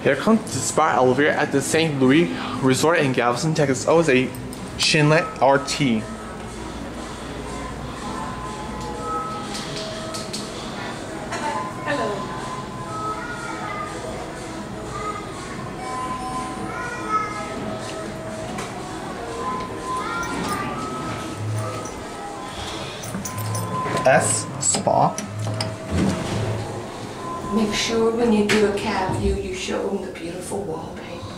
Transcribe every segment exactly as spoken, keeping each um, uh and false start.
Here comes the spa elevator at the Saint Louis Resort in Galveston, Texas. Oh, it's a Schindler R T. S Spa. Make sure when you do a cab view, you show them the beautiful wallpaper.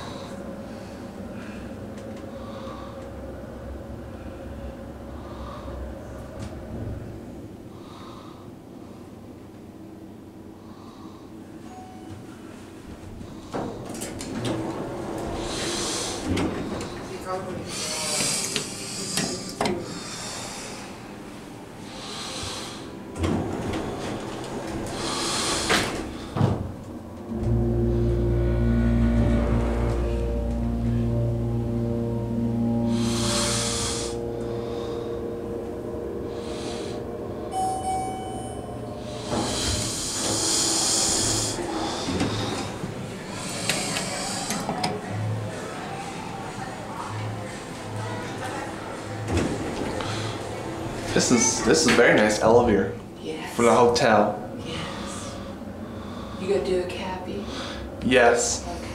This is this is a very nice elevator. Yes. For the hotel. Yes. You gonna do a cabbie? Yes. Okay.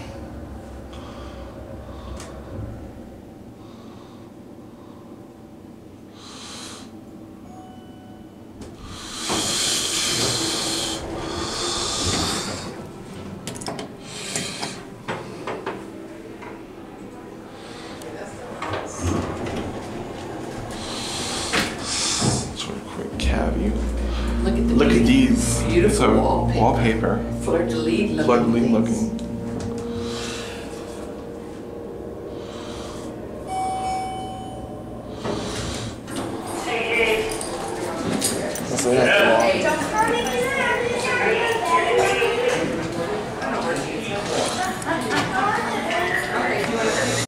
Cabbie. Look at the Look at these. beautiful So, wallpaper. wallpaper. Fleur de Lis looking. Fleur de Lis things. looking. That's a nice wall.